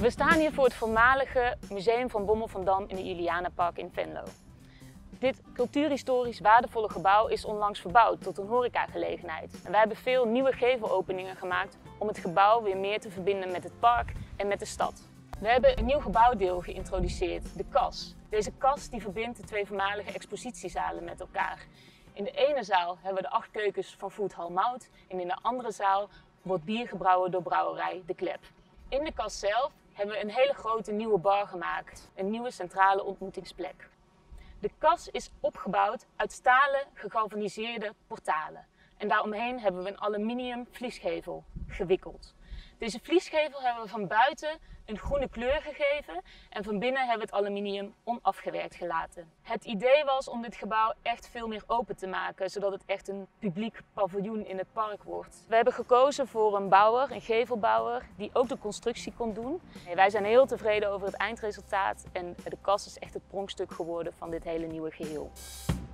We staan hier voor het voormalige Museum van Bommel van Dam in het Julianenpark in Venlo. Dit cultuurhistorisch waardevolle gebouw is onlangs verbouwd tot een horecagelegenheid. En wij hebben veel nieuwe gevelopeningen gemaakt om het gebouw weer meer te verbinden met het park en met de stad. We hebben een nieuw gebouwdeel geïntroduceerd, de kas. Deze kas die verbindt de twee voormalige expositiezalen met elkaar. In de ene zaal hebben we de 8 keukens van Foodhal Mout en in de andere zaal wordt bier gebrouwen door brouwerij De Klep. In de kas zelf hebben we een hele grote nieuwe bar gemaakt, een nieuwe centrale ontmoetingsplek. De kas is opgebouwd uit stalen gegalvaniseerde portalen en daaromheen hebben we een aluminium vliesgevel gewikkeld. Deze vliesgevel hebben we van buiten een groene kleur gegeven en van binnen hebben we het aluminium onafgewerkt gelaten. Het idee was om dit gebouw echt veel meer open te maken, zodat het echt een publiek paviljoen in het park wordt. We hebben gekozen voor een bouwer, een gevelbouwer, die ook de constructie kon doen. Wij zijn heel tevreden over het eindresultaat en de kas is echt het pronkstuk geworden van dit hele nieuwe geheel.